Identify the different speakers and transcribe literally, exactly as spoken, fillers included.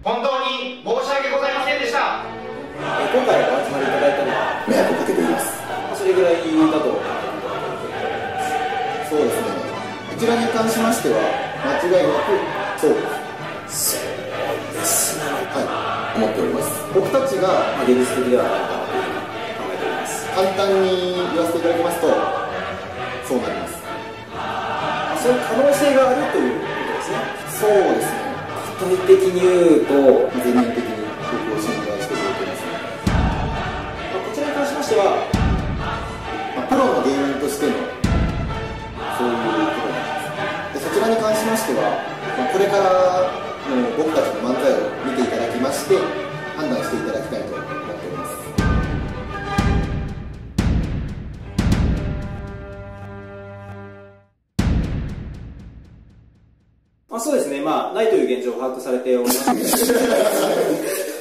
Speaker 1: 本当に申し訳ございませんでした。
Speaker 2: 今回お集まりいただいたのは
Speaker 3: 迷惑をかけています。
Speaker 2: それぐらいだと。
Speaker 3: そうですね、こちらに関しましては間違いなくそうです。
Speaker 2: そうですね、
Speaker 3: はい、思っております。僕たちが
Speaker 2: 現実的ではないかなというふうに考えております。
Speaker 3: 簡単に言わせていただきますとそうなります。
Speaker 2: そういう可能性があるということですね。
Speaker 3: そうですね、
Speaker 2: 具体的に言うと
Speaker 3: 全面的に僕を信頼してくれていますね。
Speaker 2: こちらに関しましては、
Speaker 3: まあ、プロの芸人としてのそういうことなんです。でそちらに関しましては、まあ、これからの僕たちの漫才を見ていただきまして判断していただきたいと思っております。
Speaker 2: まあ、そうですね、まあ、ないという現状を把握されておりますので